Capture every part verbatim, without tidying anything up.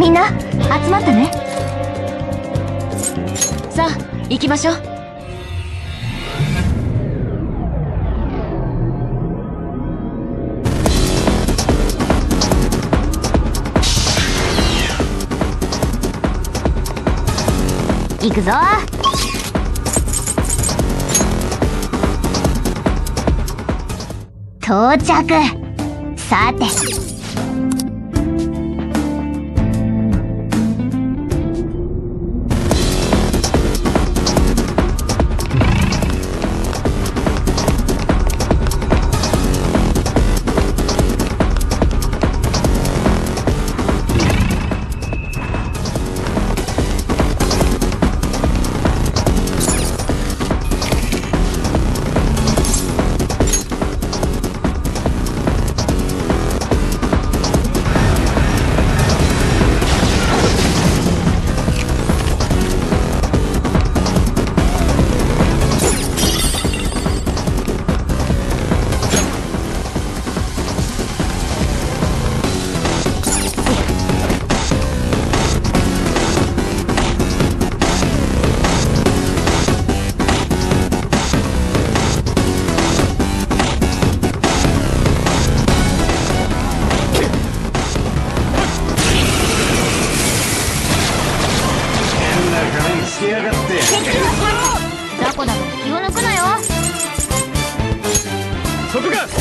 みんな集まってね。さあ行きましょう。行くぞ。到着。さて雑魚だと気を抜くなよ。 そこか。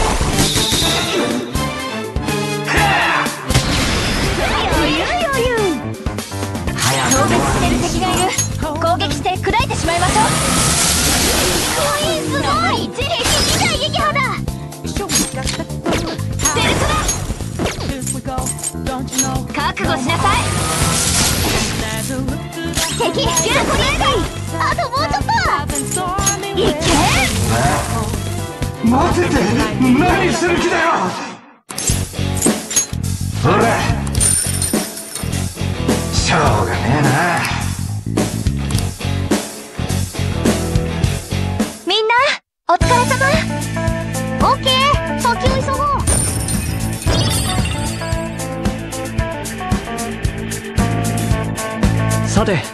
余裕余裕。超絶してる敵がいる。攻撃して砕いてしまいましょう。すごい一撃二大撃破だ。セルトだ。覚悟しなさい。敵ギュラコリアあともうちょっと。いけ。 待てて、何する気だよ。ほらしょうがねえな。 みんなお疲れ様。オッケー、先を急ごう。 さて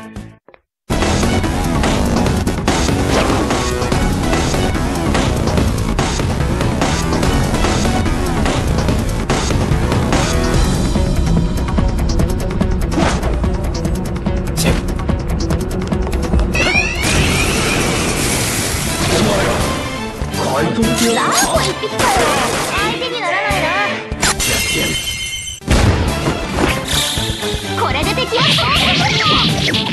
ラーコ一匹かよ。相手にならないな。これで敵は総攻撃よ。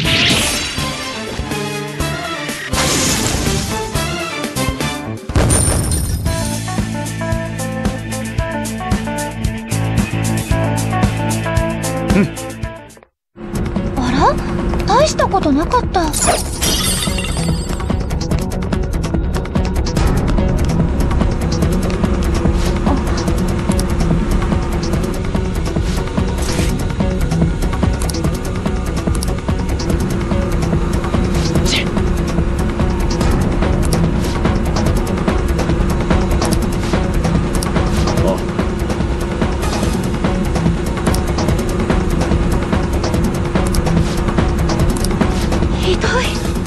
あら、大したことなかった。ひどい。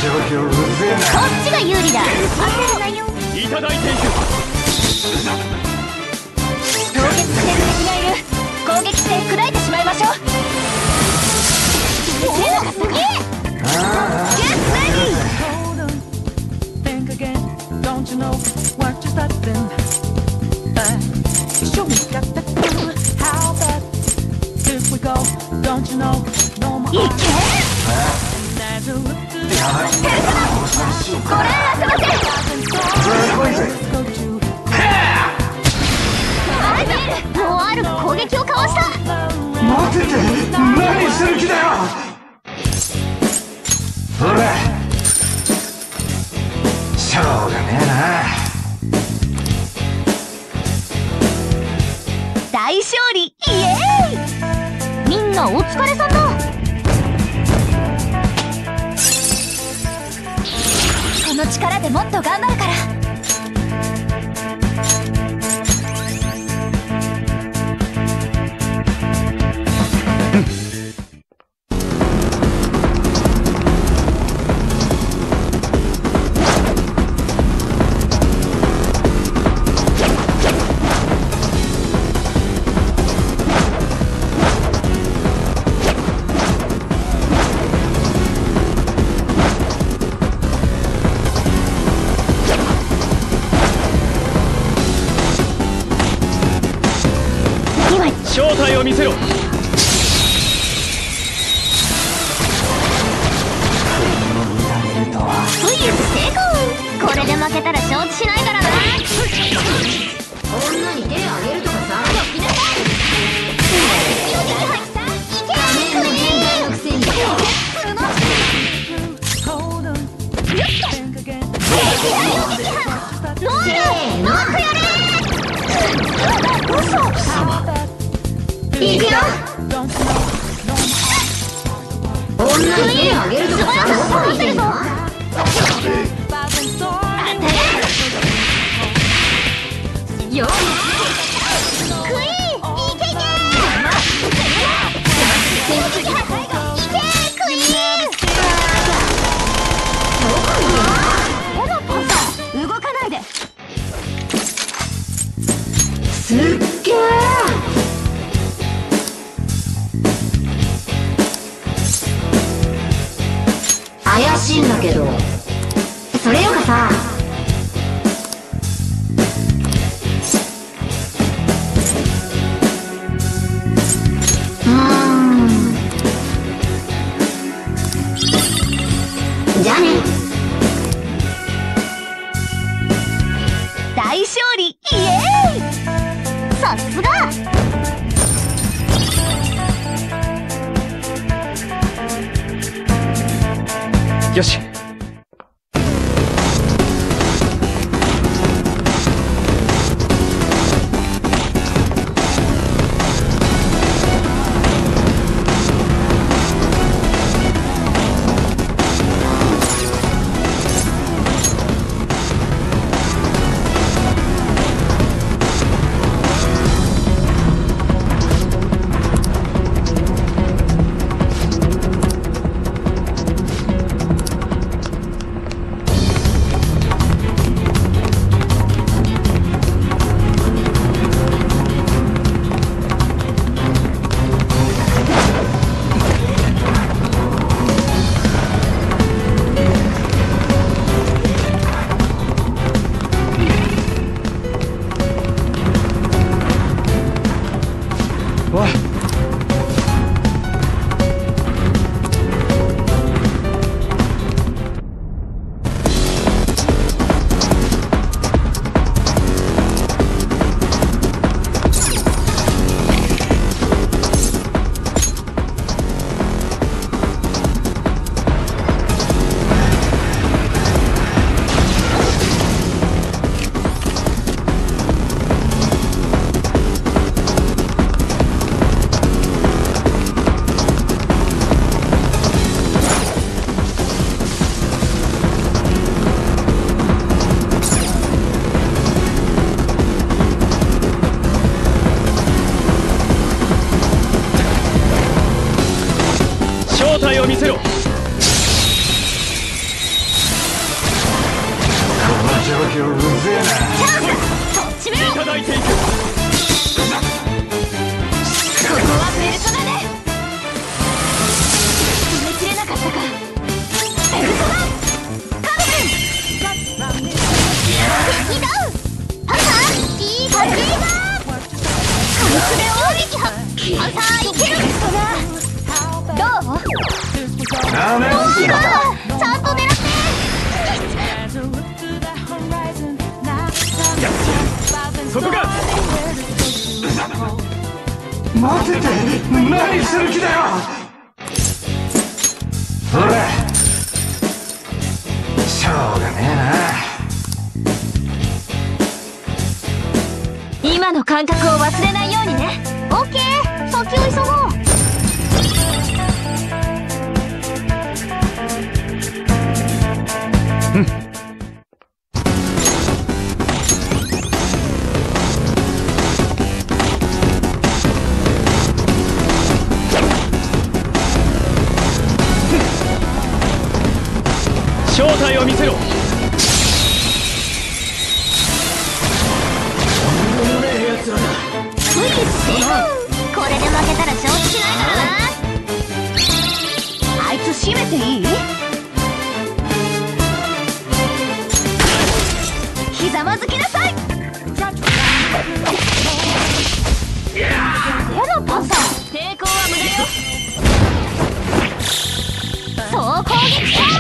状況うぜえな。 こっちが有利だ。焦るなよ。 いただいていく。 凍結してる敵がいる。攻撃して砕いてしまいましょう。おお、すげえ。ゲッレディ。 Think again, don't you know what you're starting? Show me got the clue. How bad if we go? Don't you know? No more. いけ。 Never look good. やばい。 ご覧あせません。 すごいぜ。 Go to アイベル、もうある攻撃をかわした。 待てて、何する気だよ。ほら、しょうがねえな。 大勝利、イエーイ。みんなお疲れさんだ。この力でもっと頑張るから。 正体を見せろ。 不意成功。これで負けたら承知しないからな。 女に手あげるとかさ、 起きなさい。いけ仮面の変態のくせに。 hold on. Think again. ノール、ノークやれ。嘘。 How bad いくよ。 don't you know? No more. 女に手あげるとかさ、どこ見てんの。 Thousand swords. よし。クイーン、いけいけ。いけクイーン。ほらパンサー、動かないで。 すっげえ。怪しいんだけど、それよかさ。うーん。じゃあね。 大勝利、イエーイ。さすが。 よし。 状況うぜえな。 チャンスそっちめろ。 いただいていく。 ここはペルソナで止めきれなかったか。ペルソナカルメン敵ダウンパンサーいいパルリーバーカムスメ大撃破パンサーいける。ペルソナどうダメどうだちゃんと狙って。 そこが待てて、何する気だよ。ほらしょうがねえな。 今の感覚を忘れないようにね。オッケー先を急ごう。 正体を見せろ。 無理してこれで負けたら承知しないからな。あいつ閉めていい？ひざまずきなさい。やだパンサー抵抗は無駄よ。総攻撃か。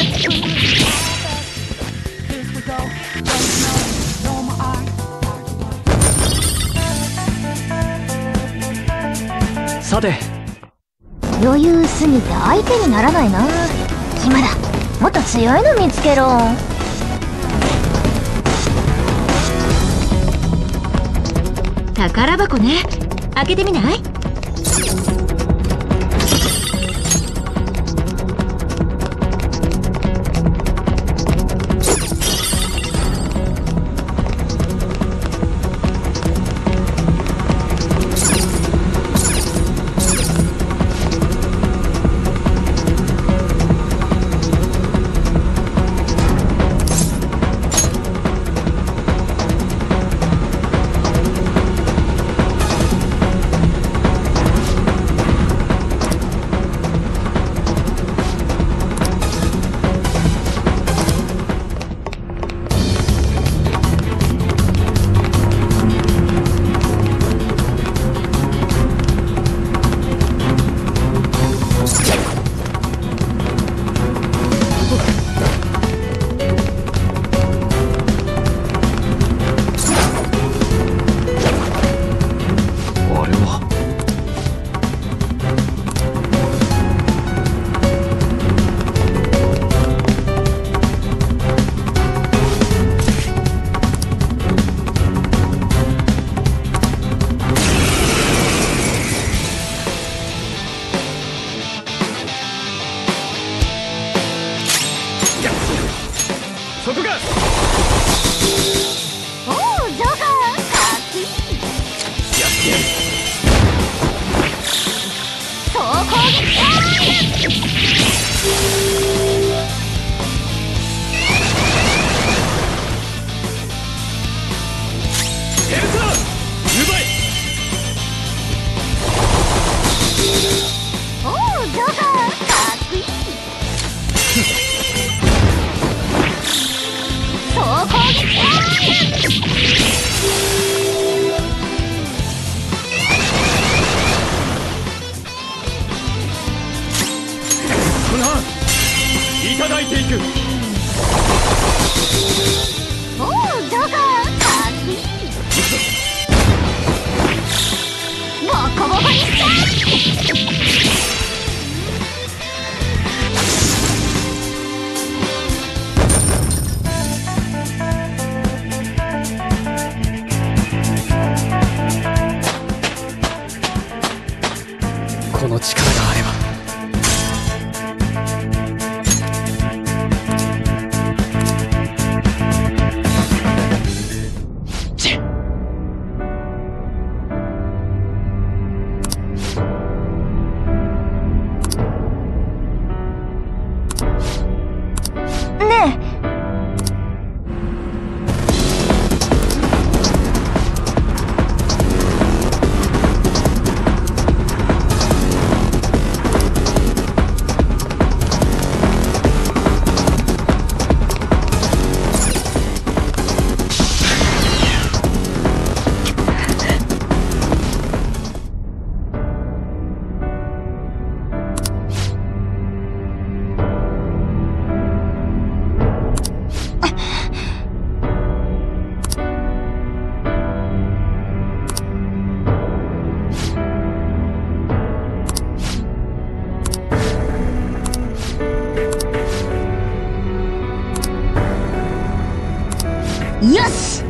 さて余裕すぎて相手にならないな。暇だもっと強いの見つけろ。宝箱ね開けてみない？ そこがおおジョーカーかっこいい。 やってやる。 総攻撃か。 ペルソナ奪え。 おおジョーカーかっこいい。総攻撃か。 この班いただいていく。 おおジョーカーかっこいい。ボコボコにしちゃこの力があればよし。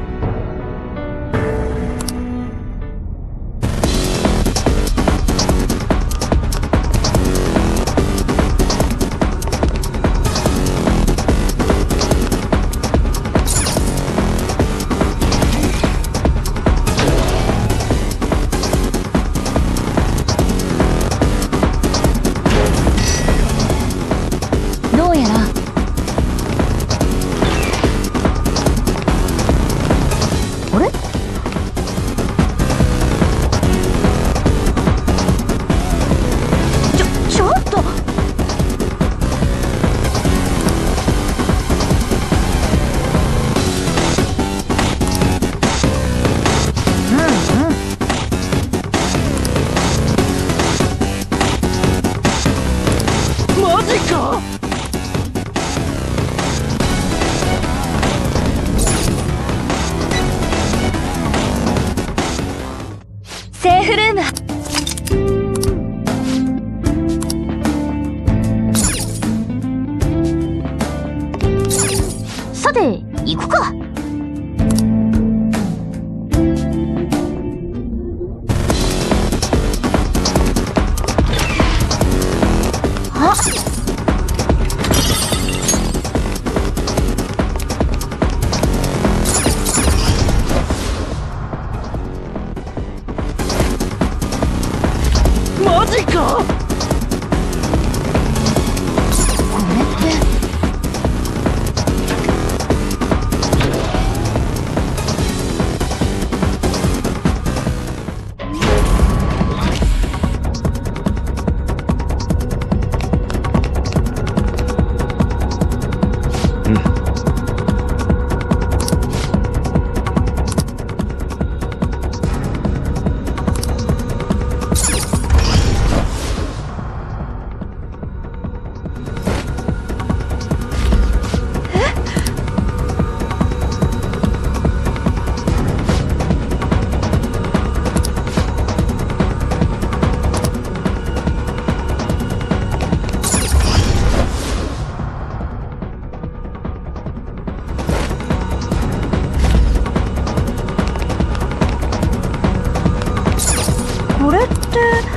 どうやらあれ？ちょ、ちょっと。うんうん。マジか？セーフルーム。さて行くか。あっ、マジか。これってこれって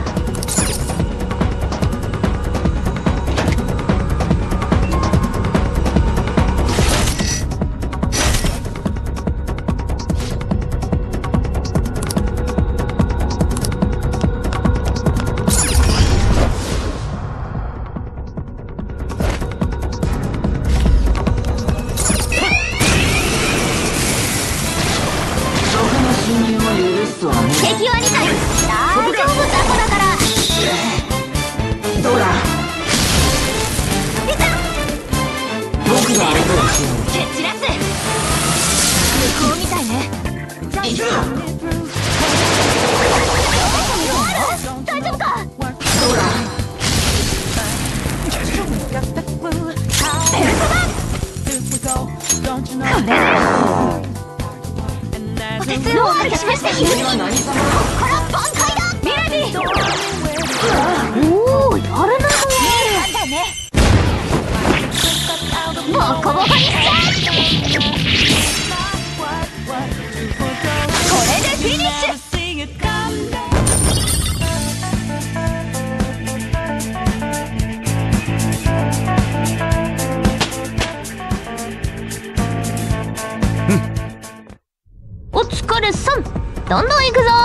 敵はに体。大丈夫だこだから。 どうだ。 いた。 僕があれとは蹴散らす。向こうみたいね。 行くぞ。 大丈夫か。 どうだ。 ベルトだ。これお手数をおかけしました。 君は何様だ。 こら挽回だ。ミラディ。おお、やるなもん。なんだね。ボコボコにしちゃう。これでフィニッシュ。お疲れさん。どんどん行くぞ。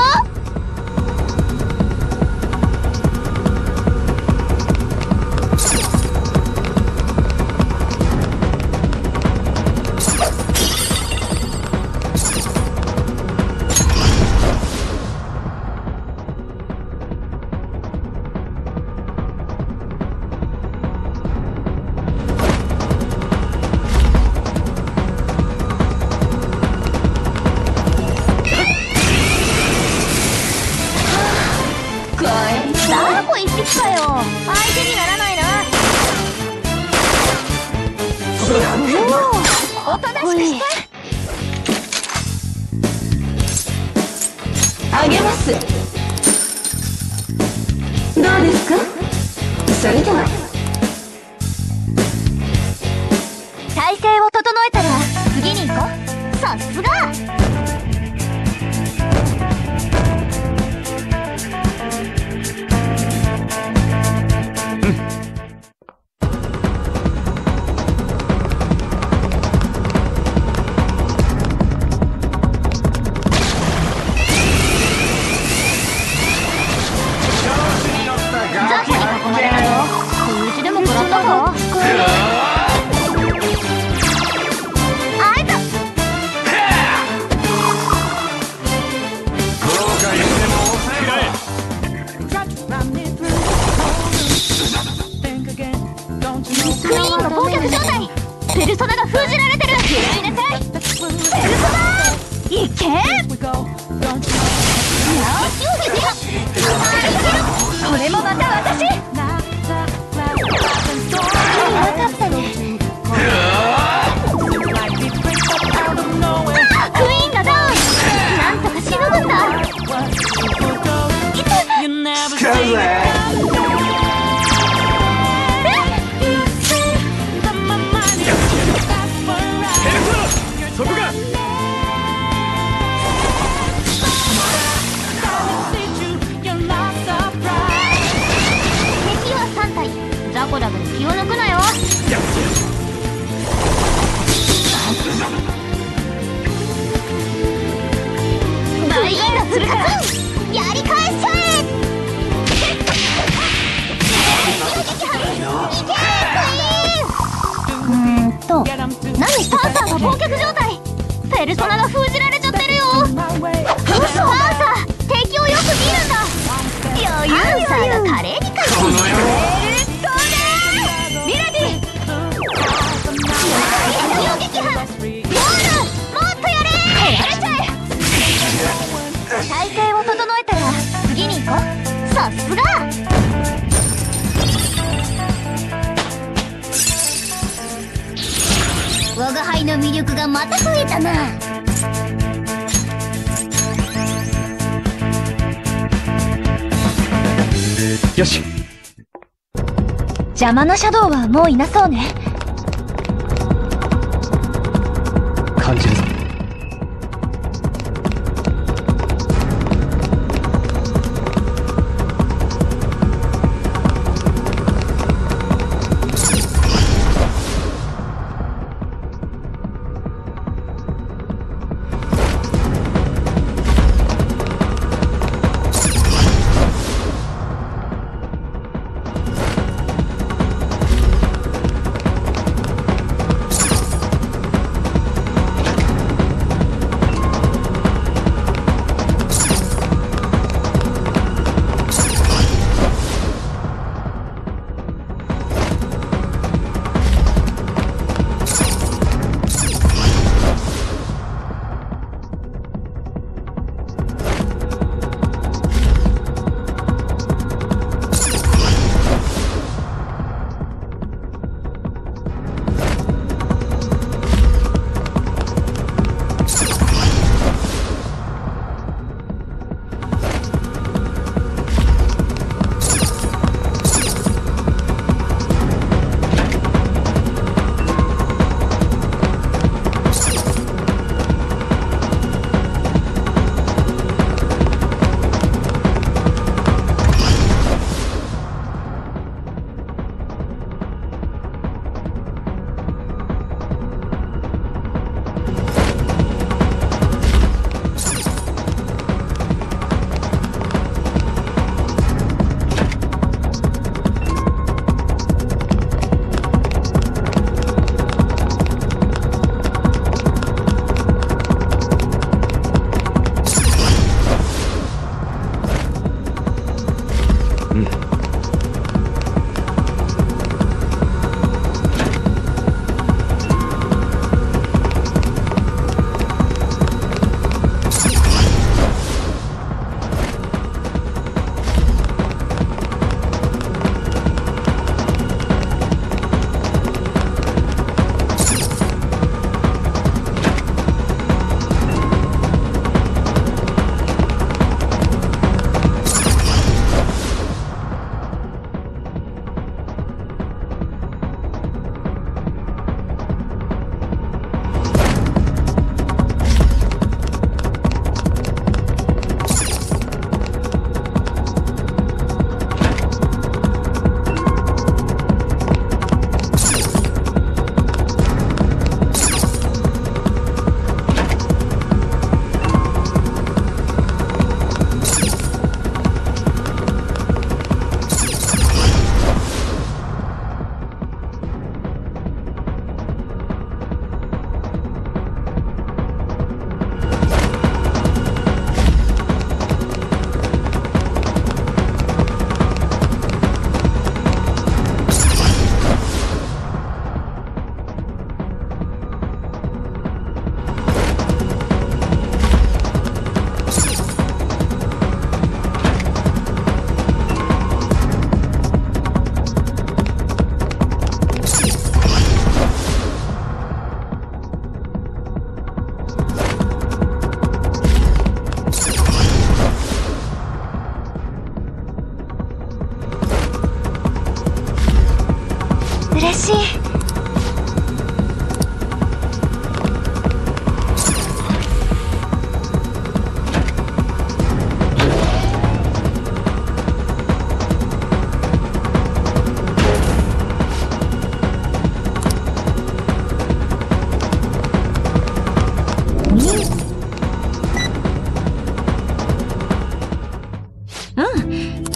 ダーコ一匹かよ。相手にならないな。おお、おとなしくして。 あげます。どうですか。それでは体勢を整えたら次に行こう。 さすが。ペルソナが封じられてる。嫌いなさい。ペルソナいけ。よしそれもまた私。分かったね。クイーンがダウン。なんとかしのぐんだ。 使うぜ。 そこが敵はさん体。ザコだけど気を抜くなよ。大変だするからやり返しちゃえ。うーんと何パンサーが凍結状態。ペルソナが封じられちゃってるよ。パンサー敵をよく見るんだ。余裕パンサーが華麗に勝つ。えーっとねミラディ攻撃波ボールもっとやれ。やれちゃえ。体勢を整えたら次に行こう。さすが。我が輩の魅力がまた増えたな。 よし。 邪魔なシャドウはもういなそうね。 感じるぞ。 うん